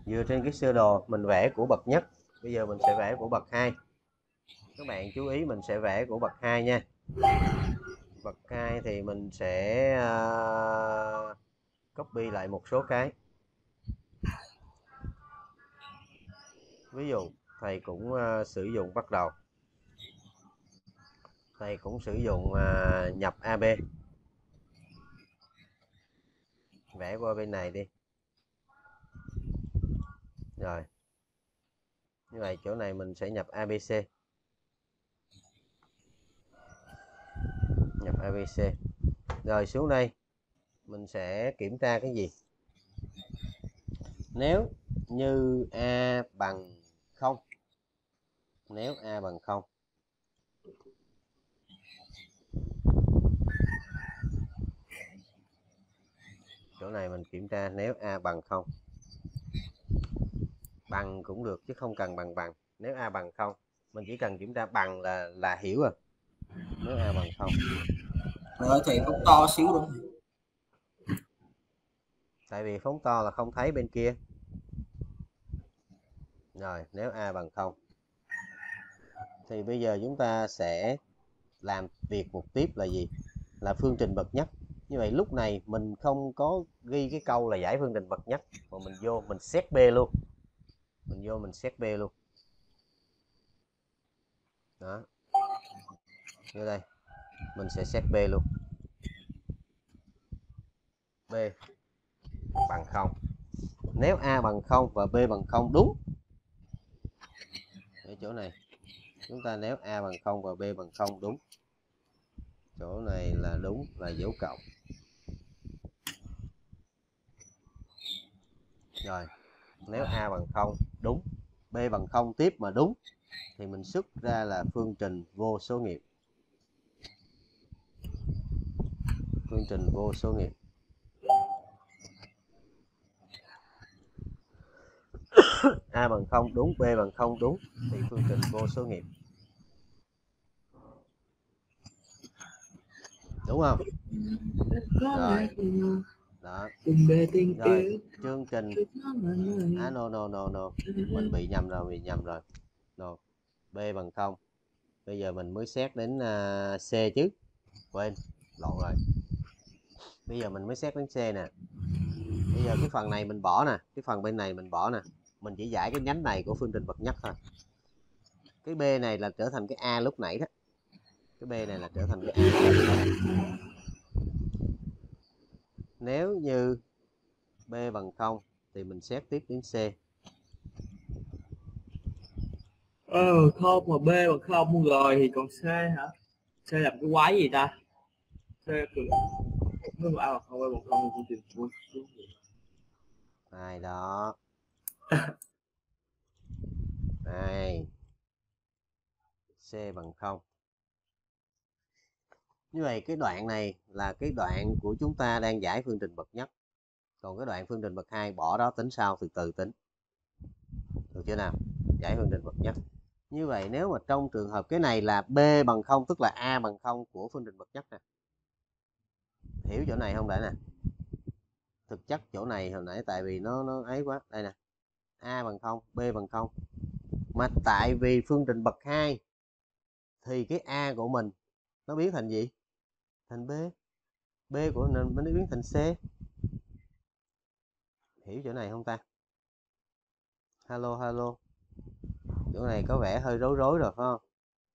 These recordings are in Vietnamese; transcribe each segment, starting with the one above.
Dựa trên cái sơ đồ mình vẽ của bậc nhất, bây giờ mình sẽ vẽ của bậc 2. Các bạn chú ý mình sẽ vẽ của bậc 2 nha. Bậc 2 thì mình sẽ copy lại một số cái. Ví dụ thầy cũng sử dụng bắt đầu. Thầy cũng sử dụng nhập AB. Vẽ qua bên này đi. Rồi. Như vậy chỗ này mình sẽ nhập ABC. Nhập ABC. Rồi xuống đây mình sẽ kiểm tra cái gì? Nếu như A bằng 0. Nếu A bằng 0. Chỗ này mình kiểm tra nếu A bằng 0. Bằng cũng được chứ không cần bằng bằng. Nếu A bằng 0, mình chỉ cần kiểm tra bằng là hiểu rồi. Nếu A bằng 0. Rồi thầy phóng to xíu đúng không? Tại vì phóng to là không thấy bên kia. Rồi, nếu A bằng 0. Thì bây giờ chúng ta sẽ làm việc một tiếp là gì? Là phương trình bậc nhất. Như vậy lúc này mình không có ghi cái câu là giải phương trình bậc nhất, mà mình vô mình xét B luôn. Mình vô mình xét B luôn. Đó. Như đây. Mình sẽ xét B luôn. B bằng 0. Nếu A bằng 0 và B bằng 0 đúng. Ở chỗ này chúng ta nếu A bằng 0 và B bằng 0 đúng. Chỗ này là đúng, là dấu cộng. Rồi, nếu A bằng 0 đúng, B bằng 0 tiếp mà đúng thì mình xuất ra là phương trình vô số nghiệm. Phương trình vô số nghiệm. A bằng 0 đúng, B bằng 0 đúng thì phương trình vô số nghiệm. Đúng không? Rồi. Đó. Rồi, chương trình no. Mình bị nhầm rồi. No. B bằng 0. Bây giờ mình mới xét đến C chứ. Quên, lộn rồi. Bây giờ mình mới xét đến C nè. Bây giờ cái phần này mình bỏ nè, cái phần bên này mình bỏ nè. Mình chỉ giải cái nhánh này của phương trình bậc nhất thôi. Cái B này là trở thành cái A lúc nãy đó. Cái B này là trở thành cái A. Nếu như B bằng 0 thì mình xét tiếp đến C. Không mà B mà không rồi thì còn C hả? C làm cái quái gì ta? C từ nó mà A bằng không, B bằng không thì cũng tìm Này đó. Này. C bằng 0. Như vậy cái đoạn này là cái đoạn của chúng ta đang giải phương trình bậc nhất. Còn cái đoạn phương trình bậc 2 bỏ đó tính sau, từ từ tính. Được chưa nào? Giải phương trình bậc nhất. Như vậy nếu mà trong trường hợp cái này là B bằng 0 tức là A bằng 0 của phương trình bậc nhất nè. Hiểu chỗ này không đã nè? Thực chất chỗ này hồi nãy tại vì nó ấy quá. Đây nè. A bằng 0, B bằng 0. Mà tại vì phương trình bậc 2 thì cái A của mình nó biến thành gì? Thành B. B của mình nó biến thành C. Hiểu chỗ này không ta? Hello. Chỗ này có vẻ hơi rối rối rồi phải không?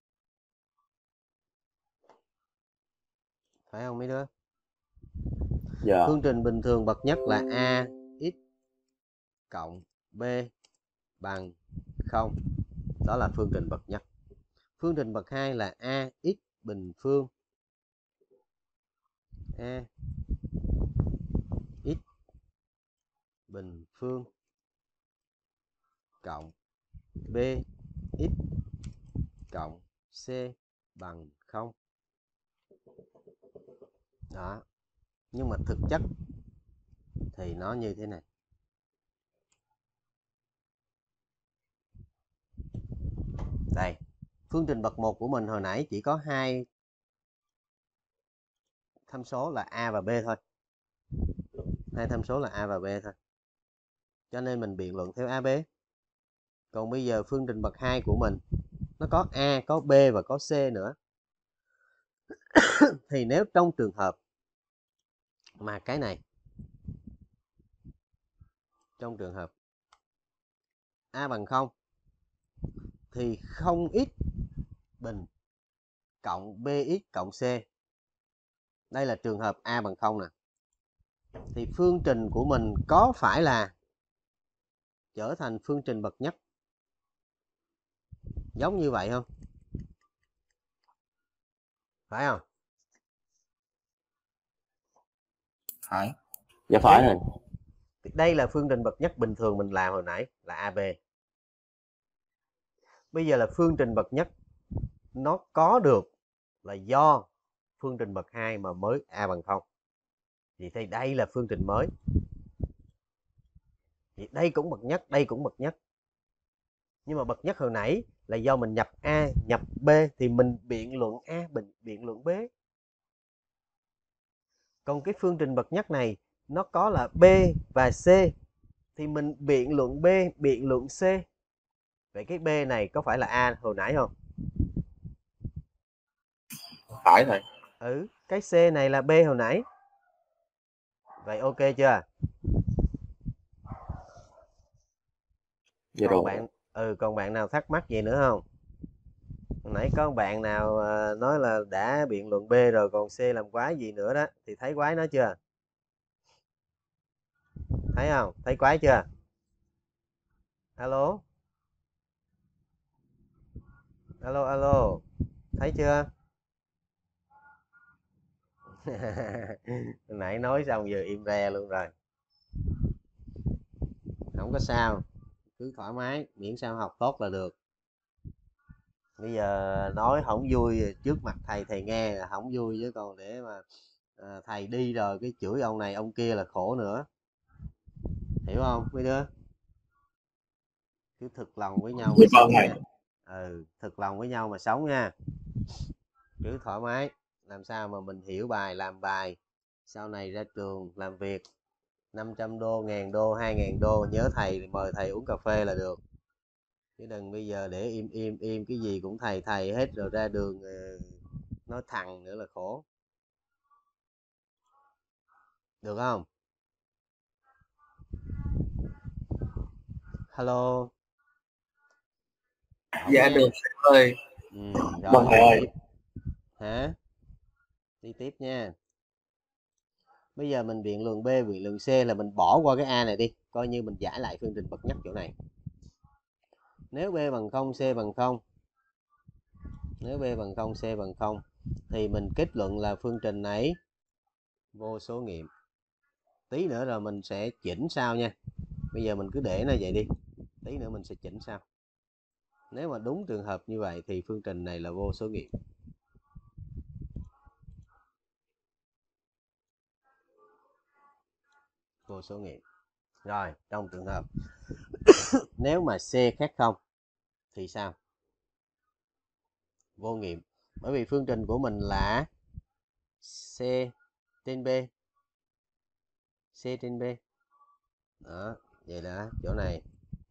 Phải không mấy đứa? Dạ. Phương trình bình thường bậc nhất là A x cộng B bằng 0. Đó là phương trình bậc nhất. Phương trình bậc 2 là A x bình phương. A x bình phương cộng B x cộng C bằng 0. Đó. Nhưng mà thực chất thì nó như thế này. Đây, phương trình bậc 1 của mình hồi nãy chỉ có 2 tham số là A và B thôi. 2 tham số là A và B thôi. cho nên mình biện luận theo AB. Còn bây giờ phương trình bậc 2 của mình nó có A, có B và có C nữa. Thì nếu trong trường hợp mà cái này, trong trường hợp A bằng 0 thì 0x bình cộng bx cộng c. Đây là trường hợp A bằng 0 nè. Thì phương trình của mình có phải là trở thành phương trình bậc nhất giống như vậy không? Phải không? Phải. Dạ phải rồi. Đây là phương trình bậc nhất bình thường mình làm hồi nãy là AB. Bây giờ là phương trình bậc nhất nó có được là do phương trình bậc 2 mà mới A bằng 0. Thì đây là phương trình mới. Thì đây cũng bậc nhất, đây cũng bậc nhất. Nhưng mà bậc nhất hồi nãy là do mình nhập A, nhập B thì mình biện luận A, biện luận B. Còn cái phương trình bậc nhất này nó có là B và C thì mình biện luận B, biện luận C. Vậy cái B này có phải là A hồi nãy không? Phải rồi. Cái C này là B hồi nãy. Vậy ok chưa? Dạ rồi. Còn bạn nào thắc mắc gì nữa không? Hồi nãy có bạn nào nói là đã biện luận B rồi còn C làm quái gì nữa đó, thì thấy quái nó chưa? Thấy không? Thấy quái chưa? Alo? Alo alo. Thấy chưa? Hồi nãy nói xong giờ im re luôn rồi. Không có sao, cứ thoải mái, miễn sao học tốt là được. Bây giờ nói không vui trước mặt thầy nghe là không vui, chứ còn để mà thầy đi rồi cái chửi ông này ông kia là khổ nữa, hiểu không mấy đứa? Cứ thực lòng với nhau mà sống nha. Thực lòng với nhau mà sống nha. Cứ thoải mái, làm sao mà mình hiểu bài, làm bài, sau này ra trường làm việc 500 đô, 1000 đô, 2000 đô nhớ thầy, mời thầy uống cà phê là được. Chứ đừng bây giờ để im cái gì cũng thầy thầy hết, rồi ra đường nói thằng nữa là khổ. Được không? Hello. Dạ được ơi. Rồi thầy ơi. tiếp. Hả? Đi tiếp nha. Bây giờ mình biện luận B, biện luận C là mình bỏ qua cái A này đi, coi như mình giải lại phương trình bậc nhất chỗ này. Nếu B bằng 0, C bằng 0. Nếu B bằng 0, C bằng 0 thì mình kết luận là phương trình này vô số nghiệm. Tí nữa rồi mình sẽ chỉnh sau nha. Bây giờ mình cứ để nó vậy đi. Tí nữa mình sẽ chỉnh sau. Nếu mà đúng trường hợp như vậy thì phương trình này là vô số nghiệm. Vô số nghiệm. Rồi, trong trường hợp nếu mà C khác 0 thì sao? Vô nghiệm. Bởi vì phương trình của mình là C trên B. C trên B. Đó, vậy là chỗ này.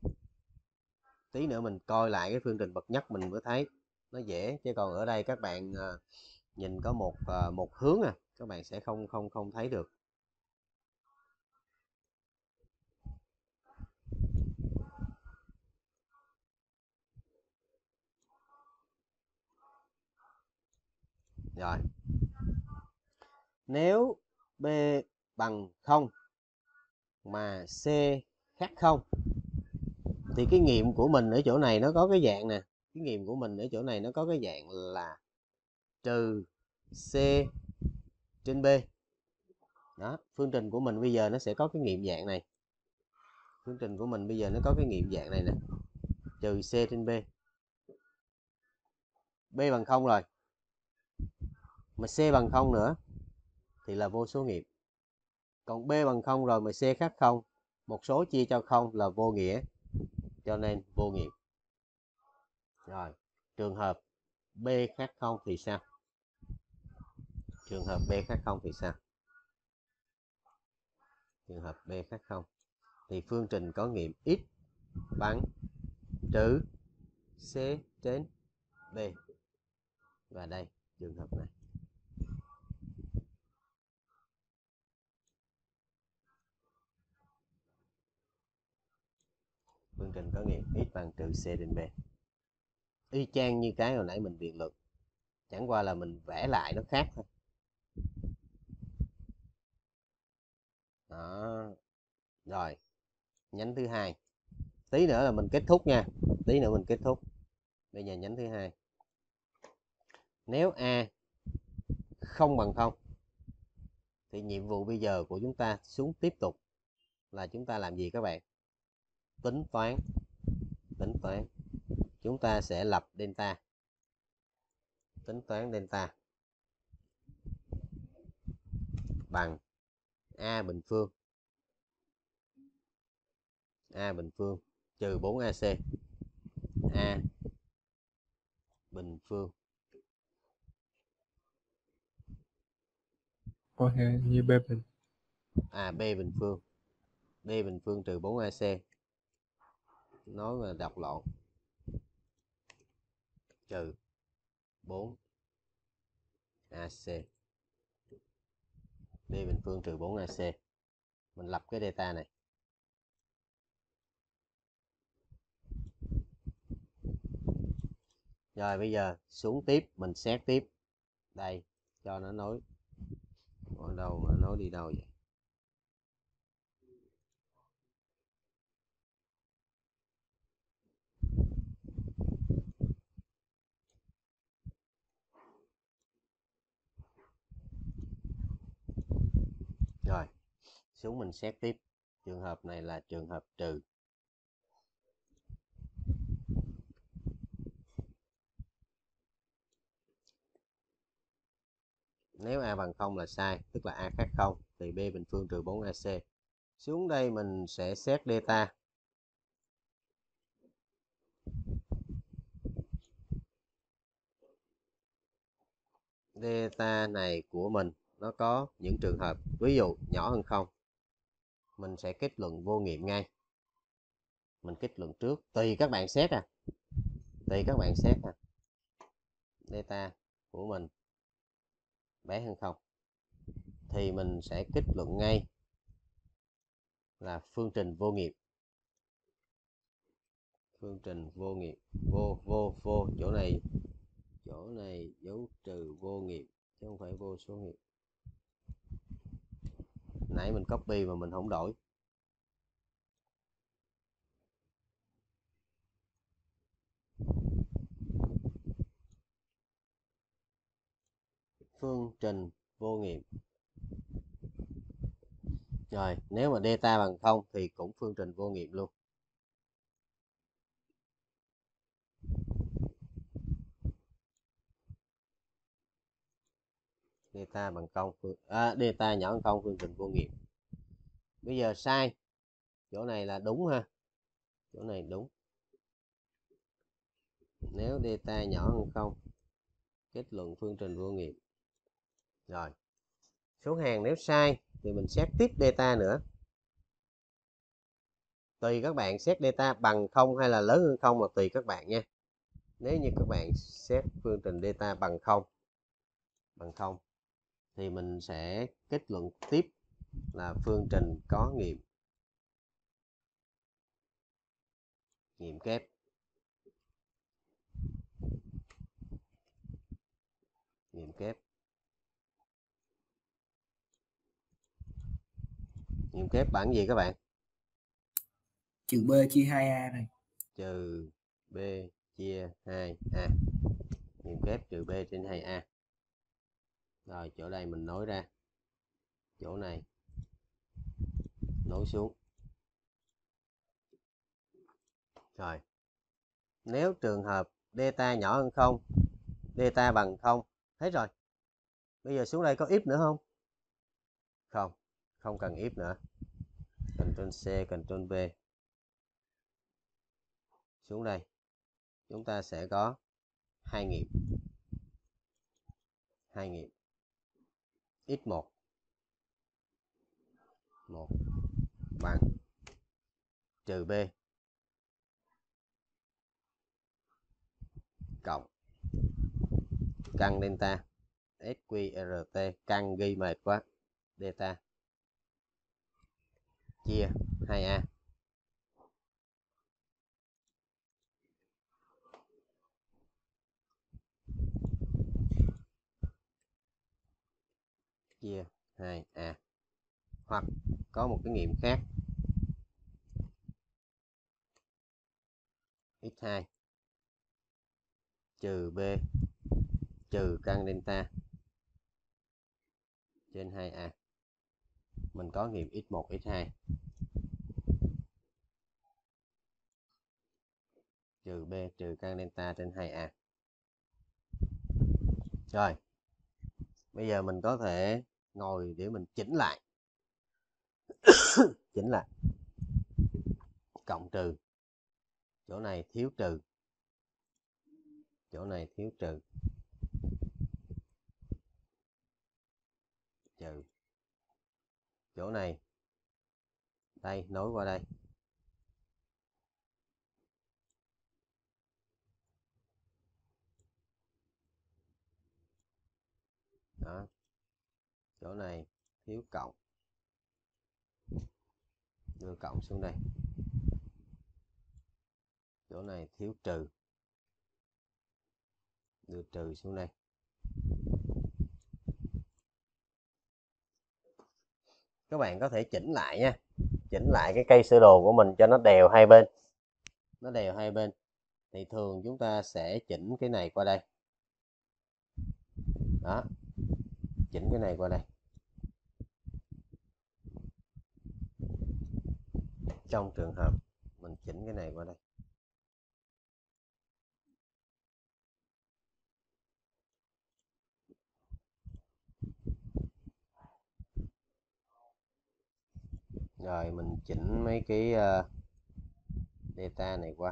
Tí nữa mình coi lại cái phương trình bậc nhất mình mới thấy nó dễ, chứ còn ở đây các bạn nhìn có một hướng các bạn sẽ không thấy được. Rồi. Nếu B bằng 0 mà C khác 0 thì cái nghiệm của mình ở chỗ này nó có cái dạng nè. Cái nghiệm của mình ở chỗ này nó có cái dạng là trừ C trên B. Đó, phương trình của mình bây giờ nó sẽ có cái nghiệm dạng này. Phương trình của mình bây giờ nó có cái nghiệm dạng này nè. Trừ C trên B. B bằng 0 rồi. Mà C bằng 0 nữa thì là vô số nghiệm. Còn B bằng 0 rồi mà C khác 0, một số chia cho 0 là vô nghĩa, cho nên vô nghiệm. Rồi, trường hợp B khác 0 thì sao? Trường hợp B khác 0 thì sao? Trường hợp B khác 0. thì phương trình có nghiệm x bằng trừ c trên b. Và đây trường hợp này phương trình có nghiệm x bằng trừ c trên b, y chang như cái hồi nãy mình biện luận, chẳng qua là mình vẽ lại nó khác thôi. Đó. Rồi nhánh thứ hai, tí nữa là mình kết thúc nha, tí nữa mình kết thúc. Bây giờ nhánh thứ hai, nếu a không bằng 0 thì nhiệm vụ bây giờ của chúng ta xuống tiếp tục là chúng ta làm gì các bạn? Tính toán. Chúng ta sẽ lập delta, tính toán delta bằng a bình phương trừ 4ac a bình phương Ok, như B bình. b bình phương trừ 4ac, nói là đọc lộn, trừ 4ac, b bình phương trừ 4ac. Mình lập cái delta này. Rồi bây giờ xuống tiếp, mình xét tiếp. Đây, cho nó nối. Ở đâu mà nối đi đâu vậy? Rồi, xuống mình xét tiếp. Trường hợp này là trường hợp trừ. Nếu a bằng 0 là sai, tức là a khác 0 thì b bình phương trừ 4ac. Xuống đây mình sẽ xét delta. Delta này của mình nó có những trường hợp ví dụ nhỏ hơn 0, mình sẽ kết luận vô nghiệm ngay. Mình kết luận trước, tùy các bạn xét delta của mình bé hơn 0 thì mình sẽ kết luận ngay là phương trình vô nghiệm. Phương trình vô nghiệm, vô chỗ này dấu trừ vô nghiệm chứ không phải vô số nghiệm. Nãy mình copy mà mình không đổi. Phương trình vô nghiệm. Rồi, nếu mà delta bằng 0 thì cũng phương trình vô nghiệm luôn. Delta bằng 0, delta nhỏ hơn 0 phương trình vô nghiệm. Bây giờ sai. Chỗ này là đúng ha. Chỗ này đúng. Nếu delta nhỏ hơn 0, kết luận phương trình vô nghiệm. Rồi. Số hàng nếu sai thì mình xét tiếp delta nữa. Tùy các bạn xét delta bằng 0 hay là lớn hơn 0 là tùy các bạn nha. Nếu như các bạn xét phương trình delta bằng 0 thì mình sẽ kết luận tiếp là phương trình có nghiệm kép. Nghiệm kép bằng gì các bạn? Trừ B chia 2A này. Trừ B chia 2A. Nghiệm kép trừ B trên 2A. Rồi chỗ đây mình nối ra. Chỗ này nối xuống. Rồi. Nếu trường hợp delta nhỏ hơn 0, delta bằng 0, hết rồi. Bây giờ xuống đây có if nữa không? Không, không cần if nữa. Ctrl C, Ctrl V. Xuống đây. Chúng ta sẽ có hai nghiệm. X1 1 bằng trừ B cộng căn delta SQRT, căn ghi mệt quá, delta chia 2A chia 2A. Hoặc có một cái nghiệm khác, x2 trừ B trừ căn delta trên 2A. Mình có nghiệm x1 x2 trừ B trừ căn delta trên 2A. Rồi, bây giờ mình có thể ngồi để mình chỉnh lại. Chỉnh lại. Cộng trừ. Chỗ này thiếu trừ. Chỗ này thiếu trừ. Trừ. Chỗ này. Đây, nối qua đây. Đó. Chỗ này thiếu cộng. Đưa cộng xuống đây. Chỗ này thiếu trừ. Đưa trừ xuống đây. Các bạn có thể chỉnh lại nha. Chỉnh lại cái cây sơ đồ của mình cho nó đều hai bên. Nó đều hai bên. Thì thường chúng ta sẽ chỉnh cái này qua đây. Đó. Chỉnh cái này qua đây. Trong trường hợp mình chỉnh cái này qua đây. Rồi mình chỉnh mấy cái data này qua.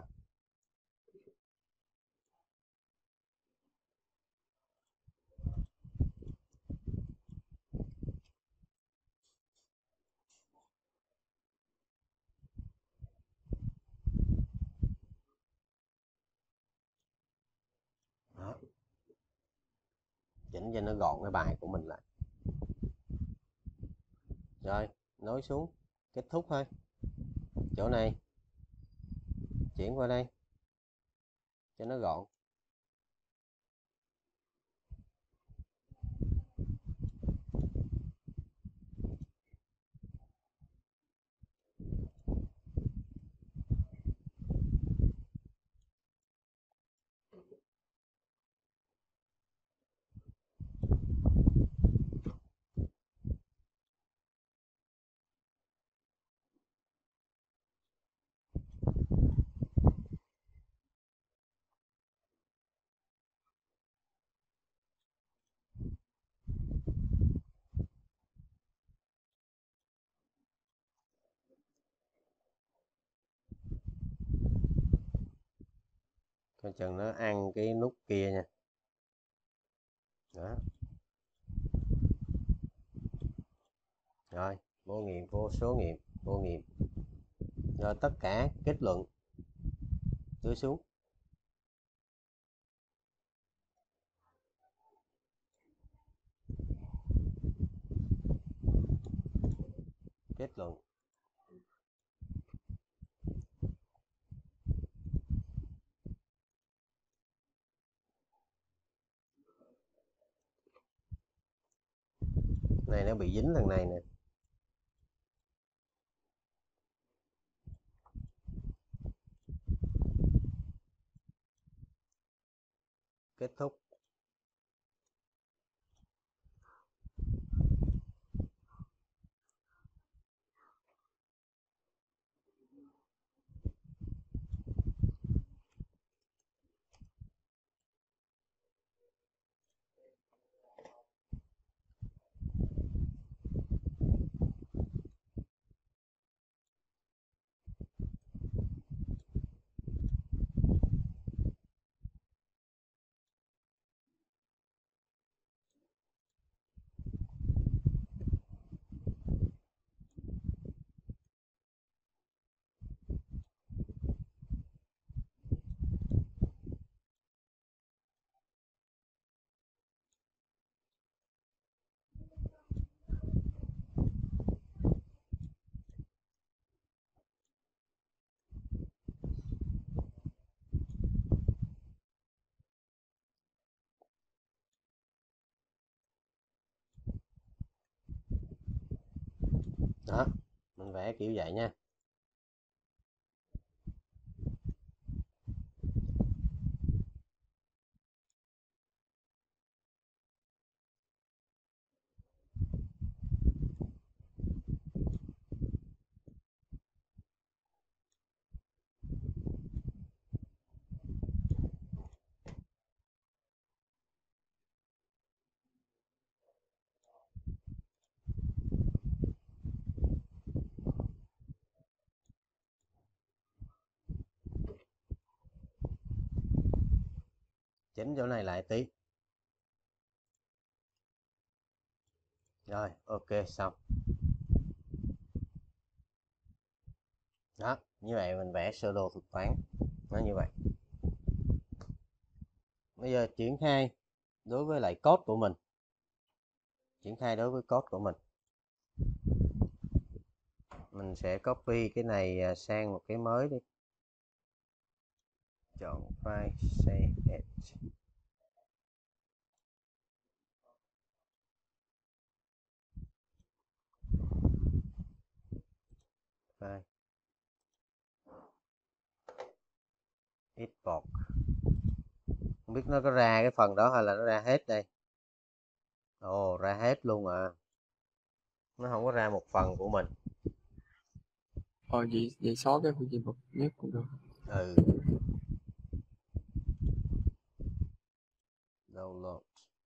Đó. Chỉnh cho nó gọn cái bài của mình lại. Rồi, nối xuống, kết thúc thôi. Chỗ này chuyển qua đây cho nó gọn. Coi chừng nó ăn cái nút kia nha. Đó. Rồi, vô nghiệm, vô số nghiệm, vô nghiệm. Rồi tất cả kết luận đưa xuống. Kết luận. Này nó bị dính thằng này nè. Kết thúc. Đó, mình vẽ kiểu vậy nha. Chỉnh chỗ này lại tí. Rồi, ok, xong. Đó, như vậy mình vẽ sơ đồ thuật toán nó như vậy. Bây giờ triển khai đối với lại code của mình. Triển khai đối với code của mình sẽ copy cái này sang một cái mới đi. Chọn file save as. File export. Không biết nó có ra cái phần đó hay là nó ra hết đây. Ồ, ra hết luôn à. Nó không có ra một phần của mình. Vậy xóa cái phương trình bậc nhất cũng được. Ừ. Download.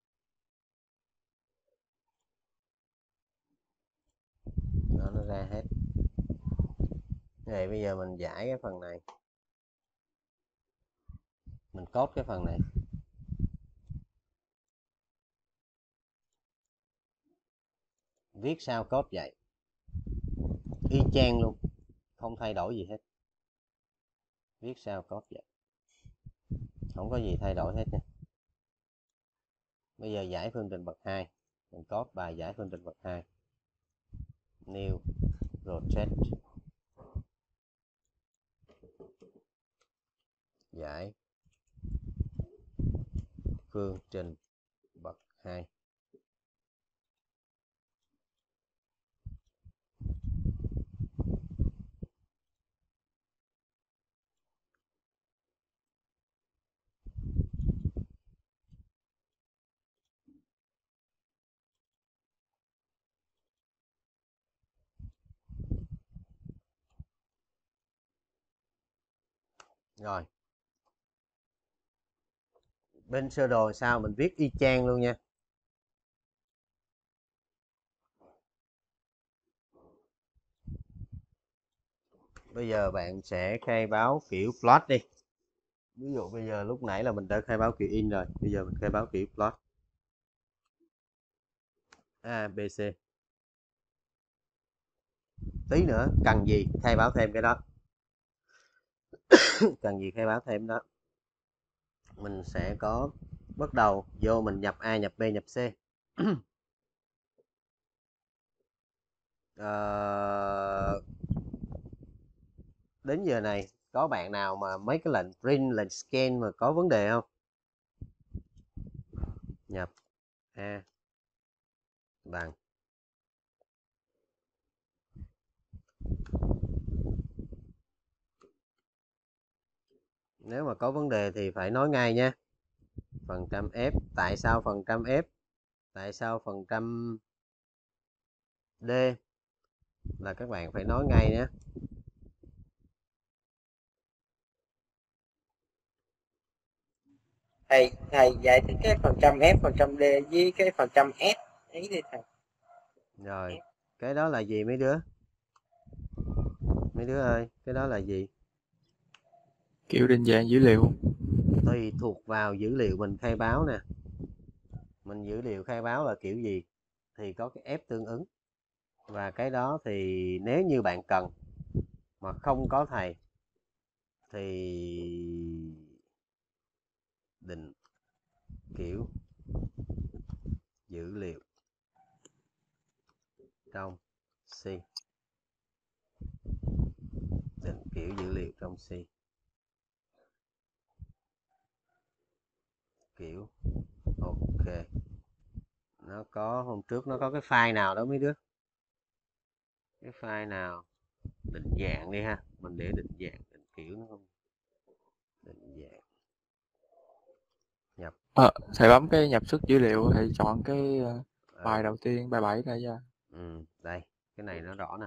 Đó, nó ra hết. Vậy bây giờ mình giải cái phần này. Mình code cái phần này. Viết sao code vậy. Y chang luôn. Không thay đổi gì hết. Viết sao code vậy. Không có gì thay đổi hết nha. Bây giờ giải phương trình bậc 2. Mình code bài giải phương trình bậc 2. New project. Giải phương trình bậc 2. Rồi. Bên sơ đồ sao mình viết y chang luôn nha. Bây giờ bạn sẽ khai báo kiểu plot đi. Ví dụ bây giờ lúc nãy là mình đã khai báo kiểu in rồi. Bây giờ mình khai báo kiểu plot. A, B, C. Tí nữa cần gì khai báo thêm cái đó. Cần gì khai báo thêm đó. Mình sẽ có bắt đầu vô mình nhập A, nhập B, nhập C. Đến giờ này có bạn nào mà mấy cái lệnh print, lệnh scan mà có vấn đề không? Nhập A bằng. Nếu mà có vấn đề thì phải nói ngay nha. Phần trăm F. Tại sao phần trăm F? Tại sao phần trăm D? Là các bạn phải nói ngay nhé. Thầy giải thích cái phần trăm F, phần trăm D với cái phần trăm S ấy đi thầy. Rồi, cái đó là gì mấy đứa? Mấy đứa ơi, cái đó là gì? Kiểu định dạng dữ liệu. Tùy thuộc vào dữ liệu mình khai báo nè. Mình dữ liệu khai báo là kiểu gì thì có cái F tương ứng. Và cái đó thì nếu như bạn cần mà không có thầy thì định kiểu dữ liệu trong C. Định kiểu dữ liệu trong C. Kiểu ok. Nó có hôm trước nó có cái file nào đó mấy đứa? cái file nào định dạng đi ha, mình để định dạng định kiểu nó không định dạng nhập Thầy bấm cái nhập xuất dữ liệu, thầy chọn cái bài ừ, đầu tiên, bài 7 này ra. đây cái này nó rõ nè,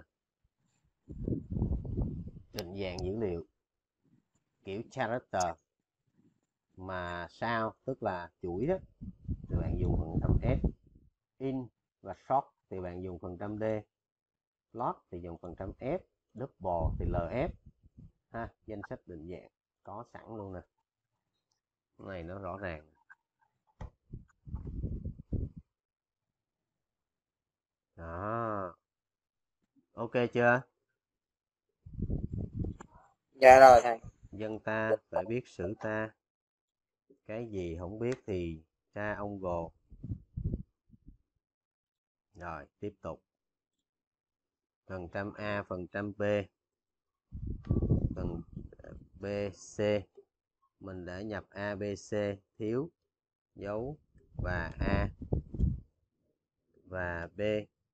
định dạng dữ liệu kiểu character mà sao tức là chuỗi đó thì bạn dùng phần trăm S, in và short thì bạn dùng phần trăm D, lot thì dùng phần trăm F, double thì LF ha. Danh sách định dạng có sẵn luôn nè, cái này nó rõ ràng. Đó, ok chưa? Dạ rồi thầy. Dân ta phải biết sử ta, cái gì không biết thì tra ông gồ. Rồi tiếp tục, phần trăm A, phần trăm B, phần B, C mình đã nhập A, B, C thiếu dấu và A và B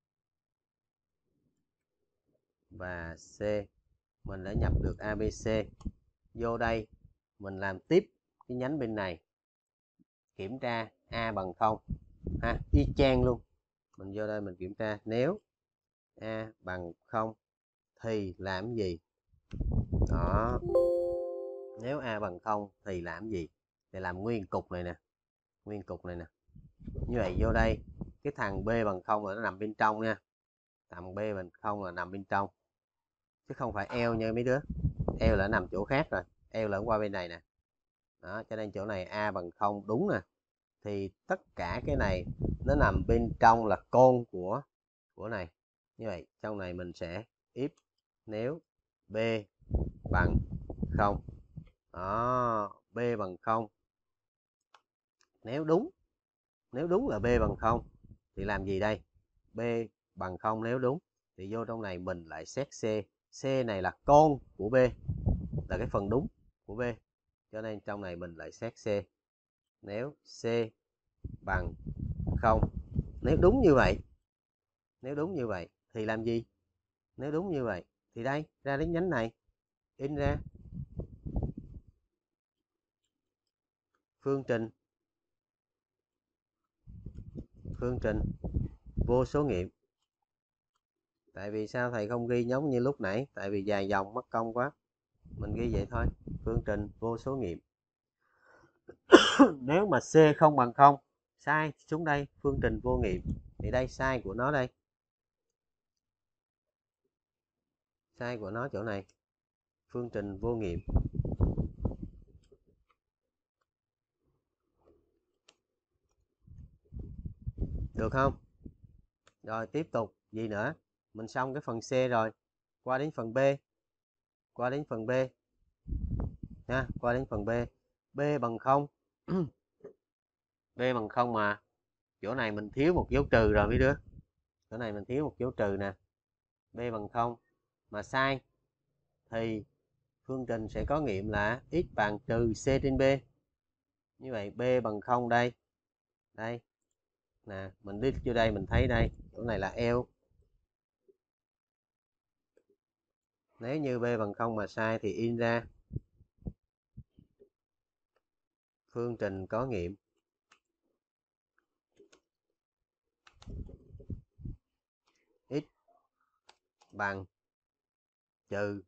và C mình đã nhập được A, B, C. Vô đây mình làm tiếp cái nhánh bên này, kiểm tra A bằng 0 ha, y chang luôn. Mình vô đây mình kiểm tra nếu A bằng 0 thì làm gì. Đó, nếu A bằng 0 thì làm gì, để làm nguyên cục này nè, nguyên cục này nè. Như vậy vô đây cái thằng B bằng 0 là nó nằm bên trong nha, thằng B bằng 0 là nằm bên trong chứ không phải eo nha mấy đứa, eo là nằm chỗ khác rồi, eo là qua bên này nè. Đó, cho nên chỗ này A bằng 0 đúng nè, thì tất cả cái này nó nằm bên trong là con của này. Như vậy trong này mình sẽ if nếu B bằng 0. Đó, B bằng 0. Nếu đúng là B bằng 0 thì làm gì đây? B bằng 0 nếu đúng thì vô trong này mình lại xét C. C này là con của B, là cái phần đúng của B. Cho nên trong này mình lại xét C. Nếu C bằng 0, nếu đúng như vậy thì làm gì? Nếu đúng như vậy thì đây, ra đến nhánh này, in ra phương trình vô số nghiệm. Tại vì sao thầy không ghi giống như lúc nãy? Tại vì dài dòng mất công quá. Mình ghi vậy thôi, phương trình vô số nghiệm. Nếu mà C không bằng 0, sai xuống đây phương trình vô nghiệm. Thì đây sai của nó đây. Sai của nó chỗ này. Phương trình vô nghiệm. Được không? Rồi tiếp tục, gì nữa? Mình xong cái phần C rồi. Qua đến phần B. Qua đến phần B. Nha, qua đến phần B. B bằng 0. B bằng 0 mà chỗ này mình thiếu một dấu trừ rồi mấy đứa. Chỗ này mình thiếu một dấu trừ nè. B bằng 0 mà sai thì phương trình sẽ có nghiệm là x bằng trừ C trên B. Như vậy B bằng 0 đây. Đây. Nè, mình đi vô đây mình thấy đây, chỗ này là eo. Nếu như B bằng 0 mà sai thì in ra phương trình có nghiệm x bằng trừ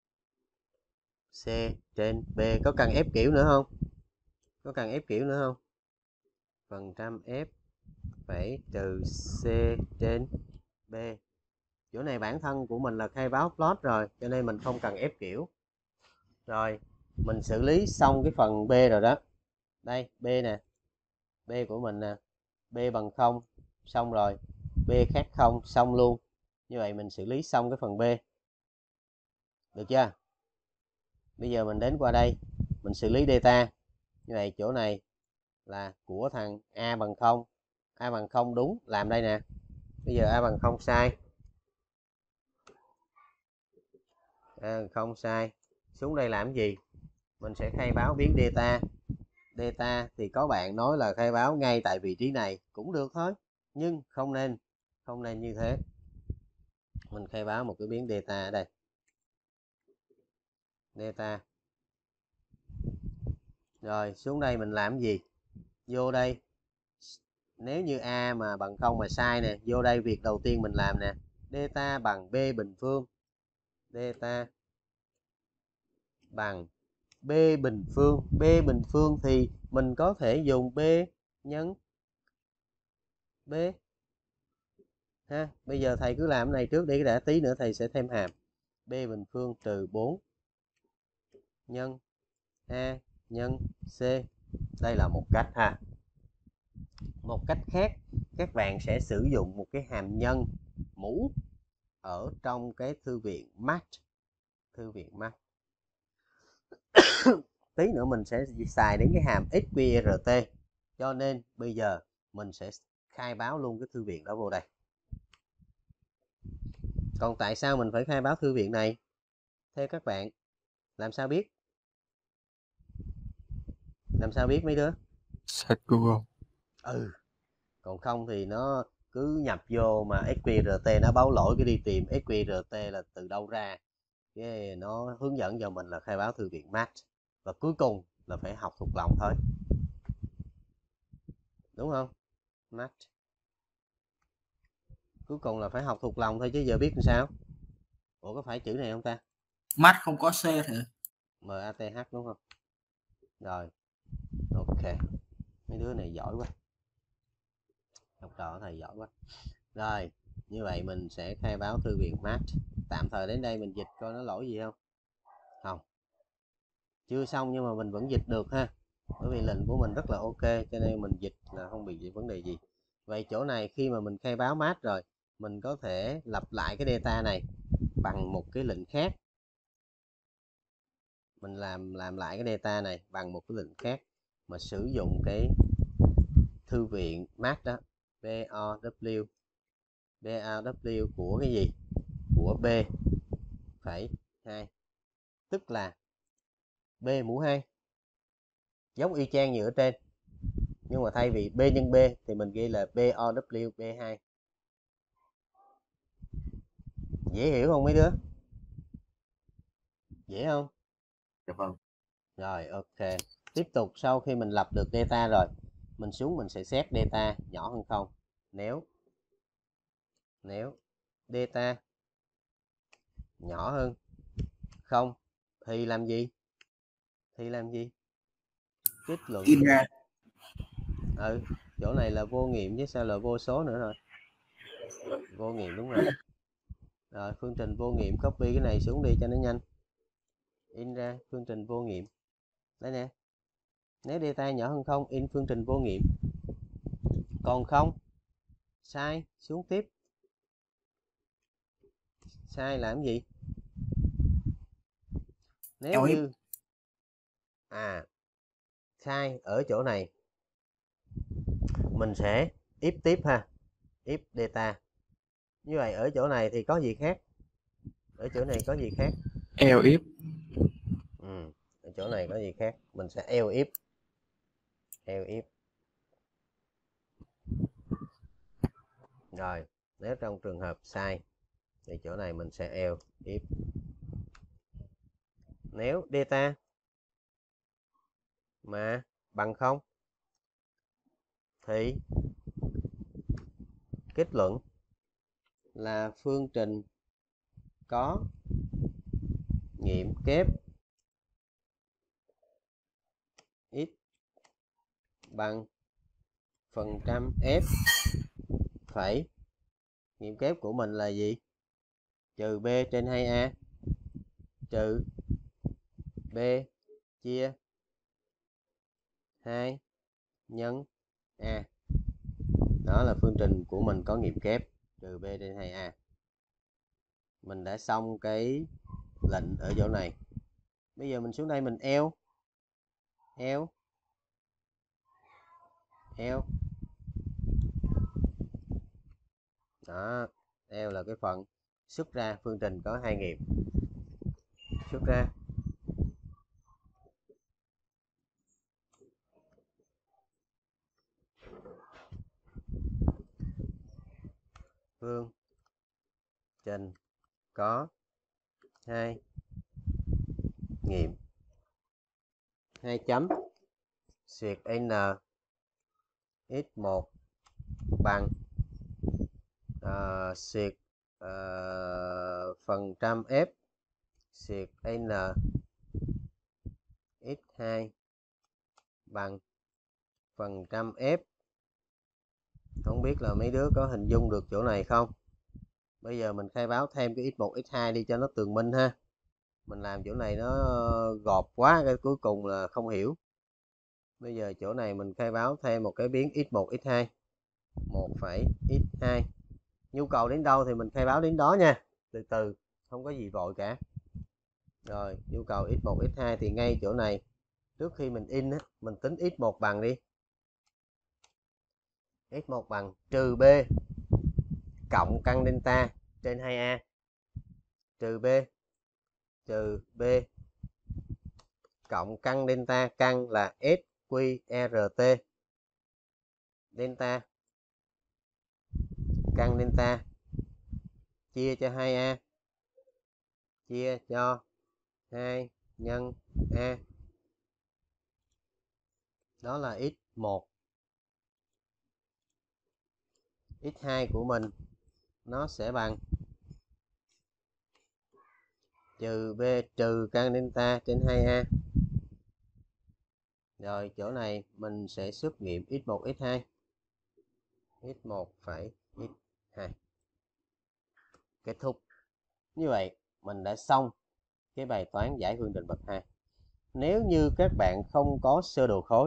C trên B. Có cần ép kiểu nữa không? Có cần ép kiểu nữa không? Phần trăm F phẩy trừ C trên B. Chỗ này bản thân của mình là khai báo plot rồi, cho nên mình không cần ép kiểu. Rồi, mình xử lý xong cái phần B rồi đó. Đây, B nè. B của mình nè. B bằng 0, xong rồi. B khác 0, xong luôn. Như vậy mình xử lý xong cái phần B. Được chưa? Bây giờ mình đến qua đây, mình xử lý data. Như vậy chỗ này là của thằng A bằng 0. A bằng 0 đúng, làm đây nè. Bây giờ A bằng 0 sai. A bằng 0 sai. Xuống đây làm gì? Mình sẽ khai báo biến data. Data thì có bạn nói là khai báo ngay tại vị trí này cũng được thôi, nhưng không nên như thế. Mình khai báo một cái biến delta ở đây. Delta. Rồi xuống đây mình làm gì? Vô đây. Nếu như A mà bằng 0 mà sai nè, vô đây việc đầu tiên mình làm nè. Delta bằng B bình phương. Delta bằng B bình phương. B bình phương thì mình có thể dùng B nhân B. Ha, bây giờ thầy cứ làm cái này trước đi, đã tí nữa thầy sẽ thêm hàm. B bình phương trừ 4 nhân A nhân C. Đây là một cách ha. Một cách khác, các bạn sẽ sử dụng một cái hàm nhân mũ ở trong cái thư viện Math. Thư viện Math. Tí nữa mình sẽ xài đến cái hàm SQRT. Cho nên bây giờ mình sẽ khai báo luôn cái thư viện đó vô đây. Còn tại sao mình phải khai báo thư viện này? Theo các bạn, làm sao biết? Làm sao biết mấy đứa? Search Google. Còn không thì nó cứ nhập vô mà SQRT nó báo lỗi, cái đi tìm SQRT là từ đâu ra. Cái nó hướng dẫn cho mình là khai báo thư viện Math. Và cuối cùng là phải học thuộc lòng thôi. Đúng không? Math. Cuối cùng là phải học thuộc lòng thôi chứ giờ biết làm sao? Ủa có phải chữ này không ta? Math không có C thử. MATH đúng không? Rồi. Ok. Mấy đứa này giỏi quá. Học trò thầy giỏi quá. Rồi, như vậy mình sẽ khai báo thư viện Math. Tạm thời đến đây mình dịch coi nó lỗi gì không. Không. Chưa xong nhưng mà mình vẫn dịch được ha. Bởi vì lệnh của mình rất là ok cho nên mình dịch là không bị vấn đề gì. Vậy chỗ này khi mà mình khai báo Math rồi, mình có thể lặp lại cái data này bằng một cái lệnh khác. Mình làm lại cái data này bằng một cái lệnh khác mà sử dụng cái thư viện Math đó, BOW. BOW của cái gì? Của B phẩy 2. Tức là B mũ 2. Giống y chang như ở trên. Nhưng mà thay vì B nhân B thì mình ghi là BOW B2. Dễ hiểu không mấy đứa? Dễ không? Dạ vâng. Rồi ok. Tiếp tục sau khi mình lập được data rồi, mình xuống mình sẽ xét data nhỏ hơn 0. Nếu data nhỏ hơn 0 thì làm gì? Kết luận. In ra. Chỗ này là vô nghiệm chứ sao là vô số nữa rồi. Vô nghiệm đúng rồi. Rồi phương trình vô nghiệm, copy cái này xuống đi cho nó nhanh. In ra phương trình vô nghiệm. Đây nè. Nếu data nhỏ hơn 0 in phương trình vô nghiệm. Còn không sai, xuống tiếp. Sai làm gì? Nếu như sai ở chỗ này mình sẽ if tiếp ha. If data. Như vậy ở chỗ này thì có gì khác? Ở chỗ này có gì khác? Else if. Ở chỗ này có gì khác? Mình sẽ else if. Rồi, nếu trong trường hợp sai thì chỗ này mình sẽ else if. Nếu data mà bằng 0 thì kết luận là phương trình có nghiệm kép x bằng phần trăm f phẩy nghiệm kép của mình là gì? Trừ b trên 2a trừ b chia 2 nhân a. Đó là phương trình của mình có nghiệm kép trừ b trên 2a. Mình đã xong cái lệnh ở chỗ này. Bây giờ mình xuống đây mình else. Đó, else là cái phần xuất ra phương trình có hai nghiệm. Xuất ra phương trình có 2 nghiệm 2 chấm xuyệt n x1 bằng xuyệt phần trăm f xuyệt n x2 bằng phần trăm f. Không biết là mấy đứa có hình dung được chỗ này không? Bây giờ mình khai báo thêm cái x1 x2 đi cho nó tường minh ha. Mình làm chỗ này nó gọt quá, cái cuối cùng là không hiểu. Bây giờ chỗ này mình khai báo thêm một cái biến x1 x2 1,x2. Nhu cầu đến đâu thì mình khai báo đến đó nha, từ từ, không có gì vội cả. Rồi nhu cầu x1 x2 thì ngay chỗ này trước khi mình in á, mình tính x1 bằng đi. x1 bằng trừ b cộng căn delta trên 2a trừ b cộng căn delta, căn là SQRT, delta căn delta chia cho 2a chia cho 2 nhân a, đó là x1. x2 của mình nó sẽ bằng trừ b trừ căn delta trên 2a. Rồi chỗ này mình sẽ xuất nghiệm x1 x2. x1 phẩy x2. Kết thúc. Như vậy mình đã xong cái bài toán giải phương trình bậc 2. Nếu như các bạn không có sơ đồ khối,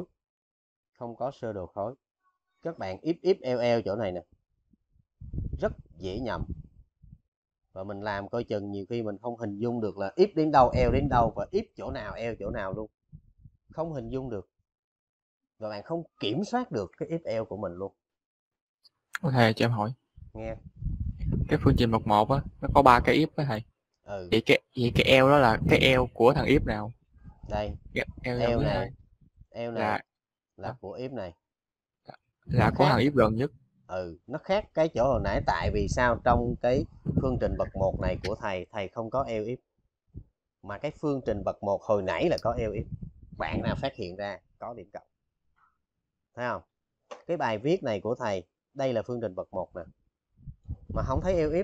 các bạn if eo chỗ này nè, rất dễ nhầm. Và mình làm coi chừng nhiều khi mình không hình dung được là if đến đâu, eo đến đâu, và if chỗ nào, eo chỗ nào luôn. Không hình dung được. Và bạn không kiểm soát được cái if eo của mình luôn. Có thầy cho em hỏi. Nghe. Cái phương trình bậc 1 á, nó có 3 cái if á thầy. Ừ. Vậy cái eo đó là cái eo của thằng if nào? Đây. Eo này. Eo này là của if này. Là của thằng if gần nhất. Nó khác cái chỗ hồi nãy, tại vì sao trong cái phương trình bậc 1 này của thầy không có eo if. Mà cái phương trình bậc 1 hồi nãy là có eo if. Bạn nào phát hiện ra có điểm cộng. Thấy không? Cái bài viết này của thầy, đây là phương trình bậc 1 nè. Mà không thấy eo if.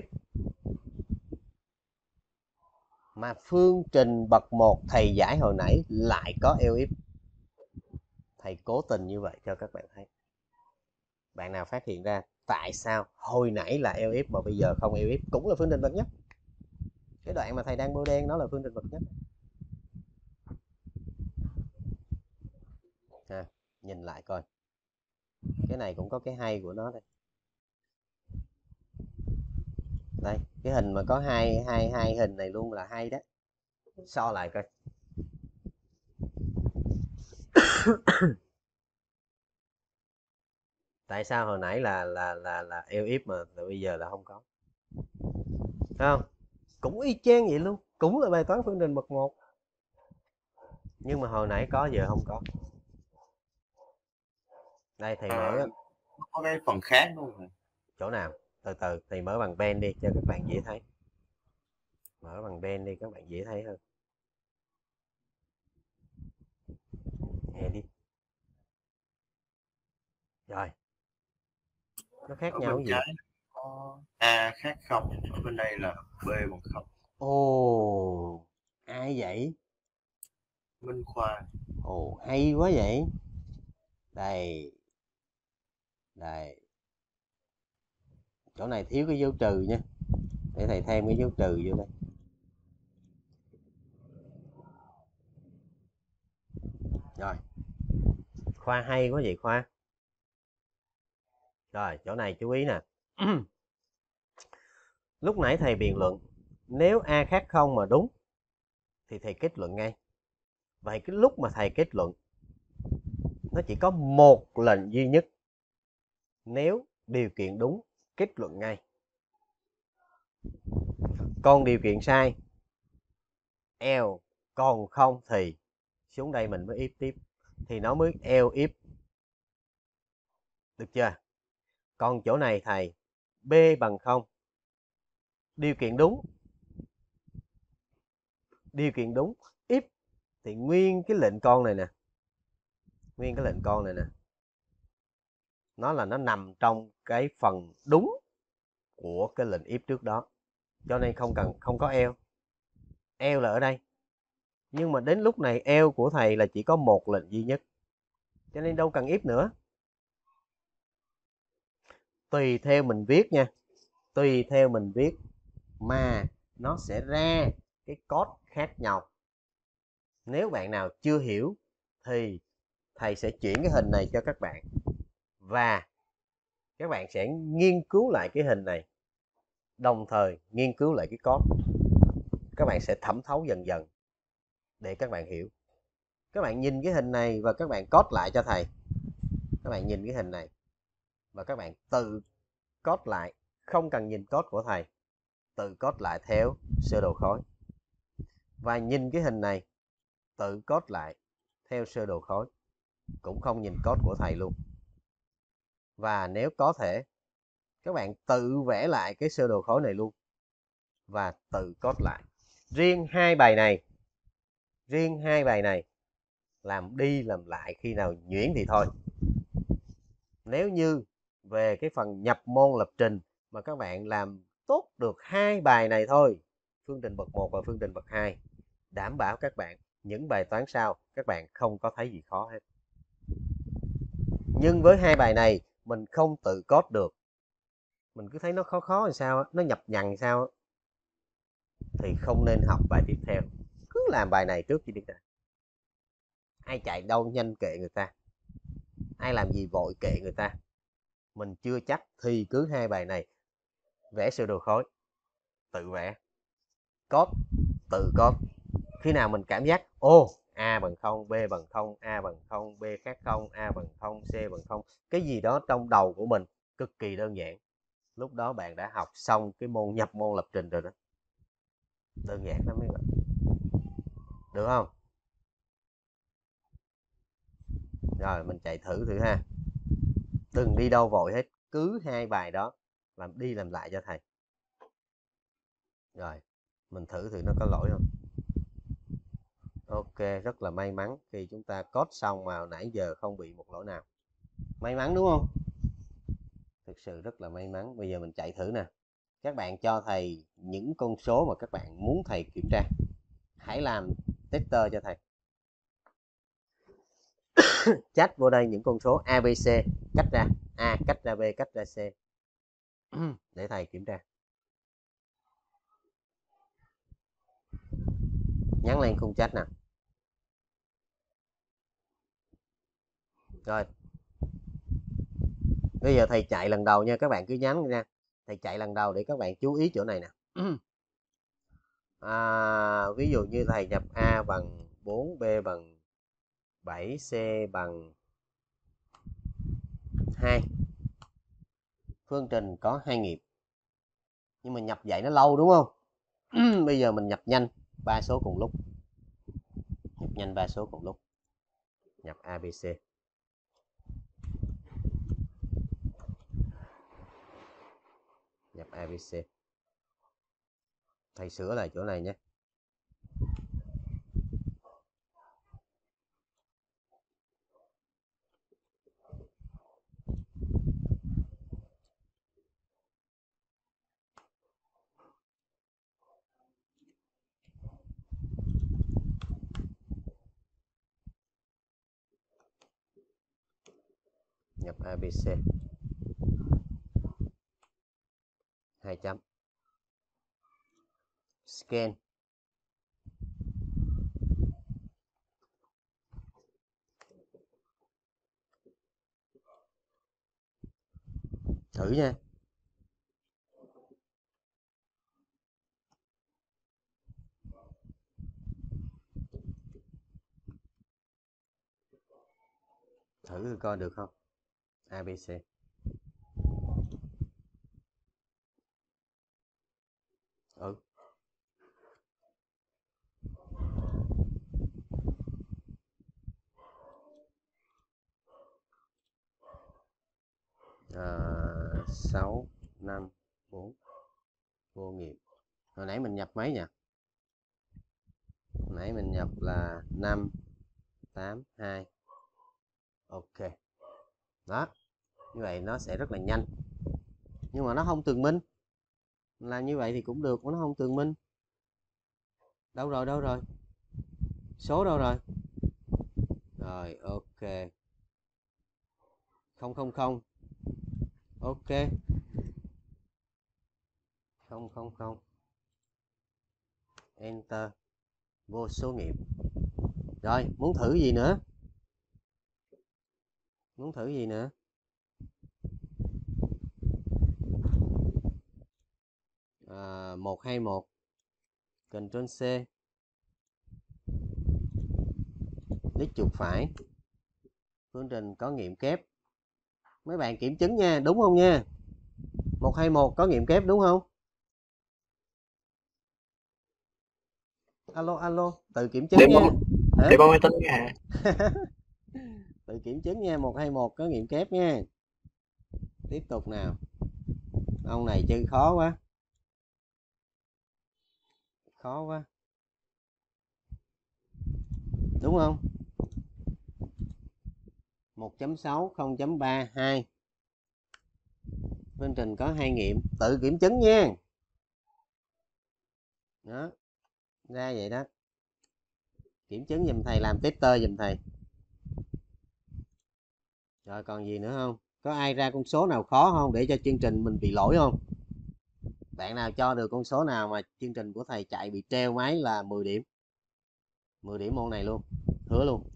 Mà phương trình bậc 1 thầy giải hồi nãy lại có eo if. Thầy cố tình như vậy cho các bạn thấy. Bạn nào phát hiện ra tại sao hồi nãy là eo if mà bây giờ không eo if, cũng là phương trình bậc nhất. Cái đoạn mà thầy đang bôi đen đó là phương trình bậc nhất. Nhìn lại coi. Cái này cũng có cái hay của nó đây. Đây, cái hình mà có hai hình này luôn là hay đó. So lại coi. Tại sao hồi nãy là eo if mà bây giờ là không có? Thấy không? Cũng y chang vậy luôn, cũng là bài toán phương trình bậc 1. Nhưng mà hồi nãy có, giờ không có. Đây thầy mở có cái phần khác luôn rồi. Chỗ nào? Từ từ thầy mở bằng pen đi cho các bạn dễ thấy. Mở bằng pen đi các bạn dễ thấy hơn. Edit. Rồi. Nó khác Ở nhau bên gì? trái có A khác 0, ở bên đây là B bằng 0. Ồ, ai vậy? Minh Khoa. Ồ, hay quá vậy. Đây. Chỗ này thiếu cái dấu trừ nha. Để thầy thêm cái dấu trừ vô đây. Rồi. Khoa hay quá vậy Khoa. Rồi, chỗ này chú ý nè. Lúc nãy thầy biện luận, nếu A khác 0 mà đúng thì thầy kết luận ngay. Vậy cái lúc mà thầy kết luận, nó chỉ có một lần duy nhất. Nếu điều kiện đúng, kết luận ngay. Còn điều kiện sai, eo còn không thì xuống đây mình mới if tiếp. Thì nó mới eo if. Được chưa? Còn chỗ này thầy, B bằng 0. Điều kiện đúng, điều kiện đúng. If thì nguyên cái lệnh con này nè, nguyên cái lệnh con này nè, nó là nó nằm trong cái phần đúng của cái lệnh if trước đó, cho nên không có else. Else là ở đây, nhưng mà đến lúc này else của thầy là chỉ có một lệnh duy nhất, cho nên đâu cần if nữa. Tùy theo mình viết nha, tùy theo mình viết mà nó sẽ ra cái code khác nhau. Nếu bạn nào chưa hiểu thì thầy sẽ chuyển cái hình này cho các bạn, và các bạn sẽ nghiên cứu lại cái hình này, đồng thời nghiên cứu lại cái code. Các bạn sẽ thẩm thấu dần dần để các bạn hiểu. Các bạn nhìn cái hình này và các bạn code lại cho thầy. Các bạn nhìn cái hình này và các bạn tự code lại, không cần nhìn code của thầy, tự code lại theo sơ đồ khối. Và nhìn cái hình này, tự code lại theo sơ đồ khối, cũng không nhìn code của thầy luôn. Và nếu có thể, các bạn tự vẽ lại cái sơ đồ khối này luôn và tự code lại. Riêng hai bài này làm đi làm lại khi nào nhuyễn thì thôi. Nếu như về cái phần nhập môn lập trình mà các bạn làm tốt được hai bài này thôi, phương trình bậc 1 và phương trình bậc 2, đảm bảo các bạn những bài toán sau các bạn không có thấy gì khó hết. Nhưng với hai bài này mình không tự code được, mình cứ thấy nó khó khó làm sao, nó nhập nhằng sao, thì không nên học bài tiếp theo. Cứ làm bài này trước khi đi ra. Ai chạy đâu nhanh kệ người ta, ai làm gì vội kệ người ta. Mình chưa chắc thì cứ hai bài này vẽ sơ đồ khối, tự vẽ, code, tự code. Khi nào mình cảm giác A bằng 0, B bằng 0, A bằng 0, B khác 0, A bằng 0, C bằng 0, cái gì đó trong đầu của mình cực kỳ đơn giản, lúc đó bạn đã học xong cái môn nhập môn lập trình rồi đó. Đơn giản lắm mấy bạn, được không? Rồi mình chạy thử ha, đừng đi đâu vội hết, cứ hai bài đó làm đi làm lại cho thầy. Rồi mình thử nó có lỗi không. Ok, rất là may mắn khi chúng ta code xong mà nãy giờ không bị một lỗi nào. May mắn đúng không? Thực sự rất là may mắn. Bây giờ mình chạy thử nè. Các bạn cho thầy những con số mà các bạn muốn thầy kiểm tra. Hãy làm tester cho thầy. Chat vô đây những con số ABC, cách ra A, cách ra B, cách ra C. Để thầy kiểm tra. Nhắn lên khung chat nào. Rồi. Bây giờ thầy chạy lần đầu nha, các bạn cứ nhắn ra. Thầy chạy lần đầu để các bạn chú ý chỗ này nè. Ví dụ như thầy nhập A bằng 4, B bằng 7, C bằng 2. Phương trình có 2 nhịp. Nhưng mà nhập vậy nó lâu đúng không? Bây giờ mình nhập nhanh 3 số cùng lúc. Nhập nhanh 3 số cùng lúc. Nhập ABC. Nhập ABC. Thầy sửa lại chỗ này nhé. Nhập ABC. 2 chấm. Scan. Thử nha. Thử coi được không? ABC. Ừ. À, 6, 5, 4. Vô nghiệp. Hồi nãy mình nhập mấy nhỉ? Nãy mình nhập là 5 8 2. Ok. Đó. Như vậy nó sẽ rất là nhanh. Nhưng mà nó không tường minh. Làm như vậy thì cũng được, nó không tường minh. Đâu rồi? Số đâu rồi? Rồi, ok. 000. Ok. 000. Enter. Vô số nghiệm. Rồi, muốn thử gì nữa? 121. Ctrl C. Click chuột phải. Phương trình có nghiệm kép. Mấy bạn kiểm chứng nha, đúng không nha? 121 có nghiệm kép đúng không? Alo, tự kiểm chứng nha. Để bấm máy tính nha. Tự kiểm chứng nha, 121 có nghiệm kép nha. Tiếp tục nào. Ông này chơi khó quá. Đúng không? 1.6 0.32. Phương trình có 2 nghiệm, tự kiểm chứng nha. Đó. Ra vậy đó. Kiểm chứng giùm thầy, làm tester giùm thầy. Rồi còn gì nữa không? Có ai ra con số nào khó không để cho chương trình mình bị lỗi không? Bạn nào cho được con số nào mà chương trình của thầy chạy bị treo máy là 10 điểm. 10 điểm môn này luôn. Hứa luôn.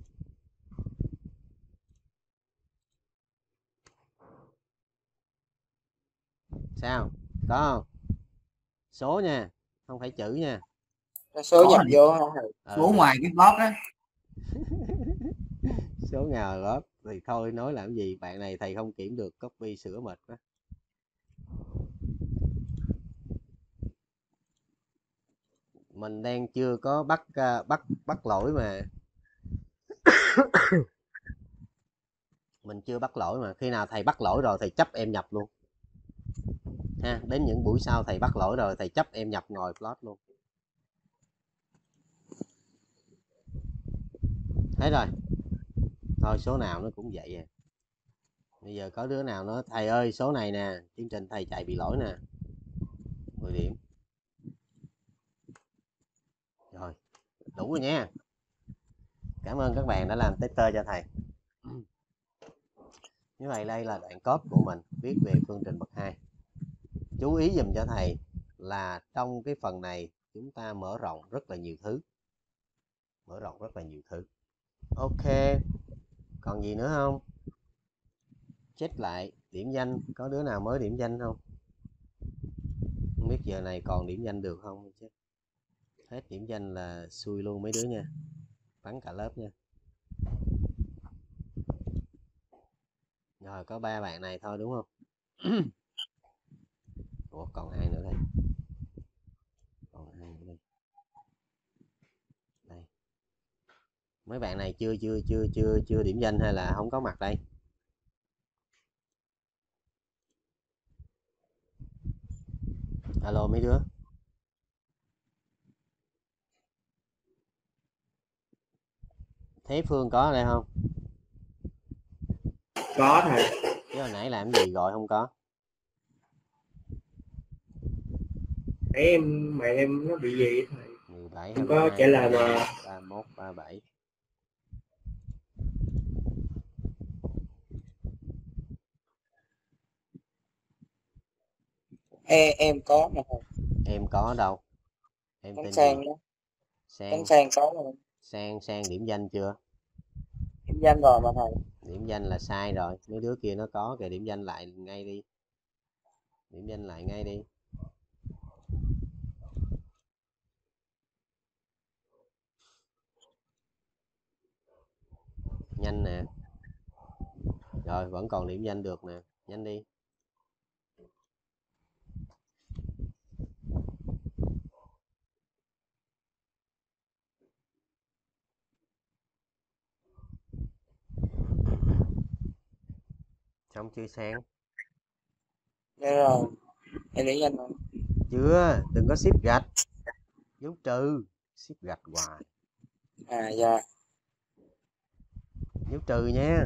Sao? Có không? Số nha, không phải chữ nha. Số Có nhập này. vô hả thầy? Số ngoài cái box á. Số nào lớp thì thôi nói làm gì, bạn này thầy không kiểm được, copy sửa mệt quá. Mình đang chưa có bắt lỗi mà. Mình chưa bắt lỗi mà, khi nào thầy bắt lỗi rồi thầy chấp em nhập luôn ha. Đến những buổi sau thầy bắt lỗi rồi thầy chấp em nhập ngồi plot luôn. Thế rồi. Thôi số nào nó cũng vậy à. Bây giờ có đứa nào nói thầy ơi số này nè, chương trình thầy chạy bị lỗi nè. 10 điểm. Rồi, đủ rồi nha. Cảm ơn các bạn đã làm tester cho thầy. Như vậy đây là đoạn code của mình viết về phương trình bậc 2. Chú ý dùm cho thầy là trong cái phần này chúng ta mở rộng rất là nhiều thứ. Ok. Còn gì nữa không? Check lại điểm danh, có đứa nào mới điểm danh không? Không biết giờ này còn điểm danh được không? Hết điểm danh là xui luôn mấy đứa nha. Bắn cả lớp nha. Rồi có 3 bạn này thôi đúng không? Ủa còn ai nữa đây? Đây. Mấy bạn này chưa điểm danh hay là không có mặt đây? Alo mấy đứa. Thế Phương có ở đây không? Có thầy. Chứ hồi nãy làm gì gọi không có? Để mẹ em nó bị gì thầy? 17 Em 22 có trả lời mà. 31 37. Em có mà thầy. Em có ở đâu? Em Em tên sang gì? đó. Sang. Sang có mà. Sang điểm danh chưa? Điểm danh rồi mà thầy. Điểm danh là sai rồi, mấy đứa kia nó có kìa, điểm danh lại ngay đi. Nhanh nè. Rồi vẫn còn điểm danh được nè, nhanh đi. Xong chưa Sang? Dạ rồi. Em điểm danh rồi. Chưa, đừng có ship gạch. Dấu trừ, ship gạch hoài. À dạ. Nếu trừ nha.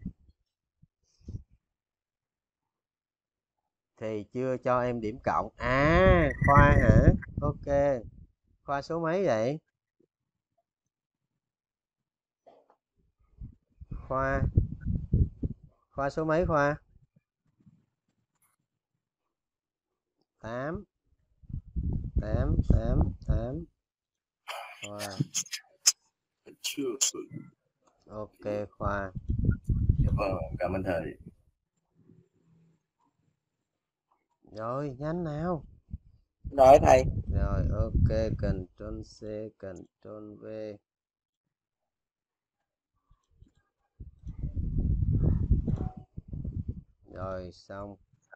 Thì chưa cho em điểm cộng. À, Khoa hả? Ok. Khoa số mấy vậy? Khoa số mấy Khoa? 8. 8 8 8. Khoa. Chưa. Ok Khoa. Dạ vâng, cảm ơn thầy. Rồi, nhanh nào. Rồi thầy. Rồi, ok, Ctrl C, Ctrl V. Rồi, xong.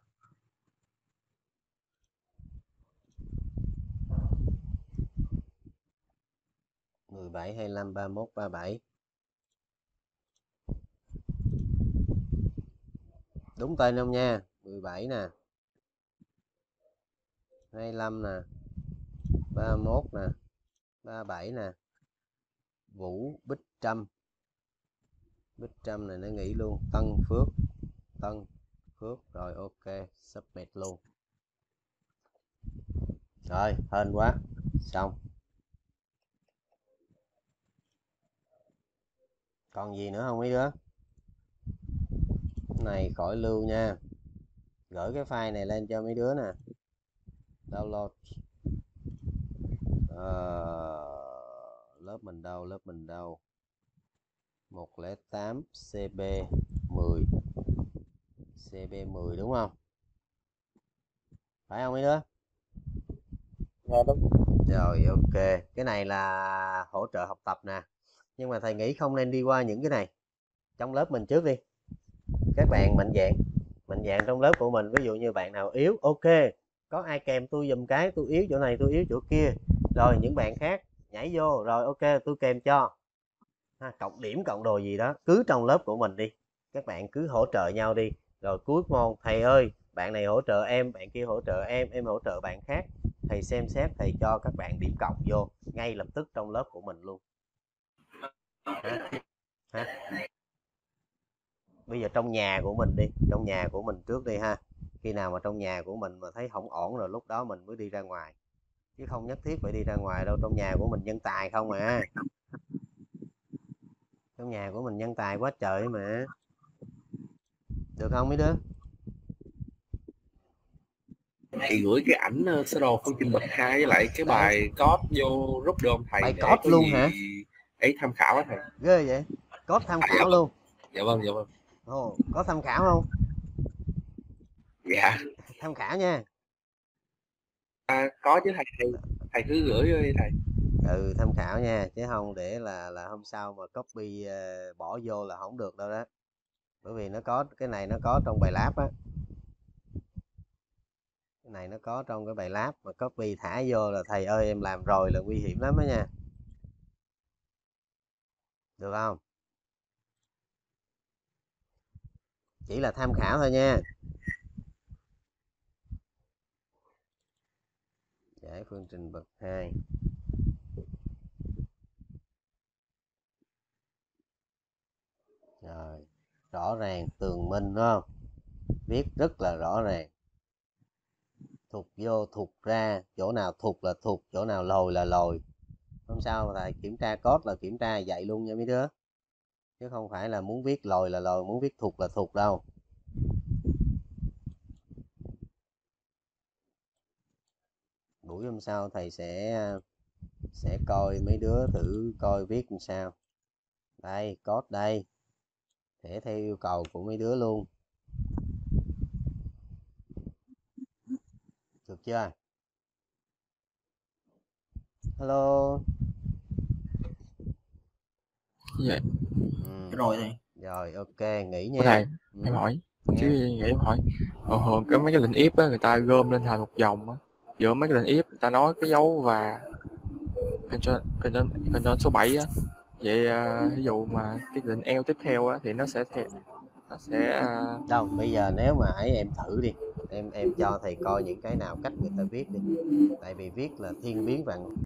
17, 25, 31, 37. Đúng tên không nha? 17 nè. 25 nè. 31 nè. 37 nè. Vũ Bích Trâm. Bích Trâm này nó nghỉ luôn. Tân Phước. Rồi ok, submit luôn. Rồi, hên quá. Xong. Còn gì nữa không mấy đứa? Này khỏi lưu nha. Gửi cái file này lên cho mấy đứa nè. Download. Lớp mình đâu? 108 CB10. CB10 đúng không? Phải không mấy đứa? Dạ đúng. Rồi ok. Cái này là hỗ trợ học tập nè. Nhưng mà thầy nghĩ không nên đi qua những cái này. Trong lớp mình trước đi. Các bạn mạnh dạn trong lớp của mình. Ví dụ như bạn nào yếu, ok, có ai kèm tôi giùm cái, tôi yếu chỗ này, tôi yếu chỗ kia. Rồi những bạn khác nhảy vô, rồi ok tôi kèm cho. Cộng điểm cộng đồ gì đó cứ trong lớp của mình đi, các bạn cứ hỗ trợ nhau đi. Rồi cuối môn thầy ơi, bạn này hỗ trợ em, bạn kia hỗ trợ em hỗ trợ bạn khác, thầy xem xét thầy cho các bạn điểm cộng vô ngay lập tức trong lớp của mình luôn. Hả? Bây giờ trong nhà của mình đi, trong nhà của mình trước đi ha. Khi nào mà trong nhà của mình mà thấy không ổn rồi lúc đó mình mới đi ra ngoài, chứ không nhất thiết phải đi ra ngoài đâu. Trong nhà của mình nhân tài không à. Trong nhà của mình nhân tài quá trời mà. Được không mấy đứa? Thầy gửi cái ảnh sơ đồ phương trình bậc 2 với lại cái Đấy. bài code vô group đôm thầy Bài để code có luôn gì hả? ấy tham khảo á thầy. Ghê vậy. Có tham khảo luôn? Dạ vâng. Ồ, có tham khảo không? Dạ. Tham khảo nha. Có chứ thầy cứ gửi đi thầy. Tham khảo nha, chứ không để là hôm sau mà copy bỏ vô là không được đâu đó. Bởi vì nó có cái này, nó có trong bài lab á. Cái này nó có trong cái bài lab mà copy thả vô là thầy ơi em làm rồi là nguy hiểm lắm đó nha. Được không? Chỉ là tham khảo thôi nha. Giải phương trình bậc 2. Rồi, rõ ràng tường minh đúng không? Viết rất là rõ ràng. Thụt vô thụt ra, chỗ nào thụt là thụt, chỗ nào lồi là lồi. Hôm sau thầy kiểm tra code là kiểm tra vậy luôn nha mấy đứa. Chứ không phải là muốn viết lồi là lồi, muốn viết thụt là thụt đâu. Buổi hôm sau thầy sẽ coi mấy đứa thử coi viết làm sao. Đây, code đây. Thể theo yêu cầu của mấy đứa luôn. Được chưa? Hello. Dạ. Rồi thầy. Rồi ok, nghỉ Của nha. thầy, em hỏi chứ Nghe. em hỏi thường cái mấy cái lệnh if á người ta gom lên thành một dòng á, giữa mấy cái lệnh if người ta nói cái dấu và control số 7 á, vậy ví dụ mà cái lệnh L tiếp theo á thì nó sẽ Đâu, bây giờ nếu mà ấy em thử đi. Em cho thầy coi những cái nào cách người ta viết đi. Tại vì viết là thiên biến vạn